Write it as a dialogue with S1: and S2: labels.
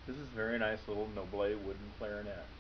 S1: This is a very nice little Noble wooden clarinet.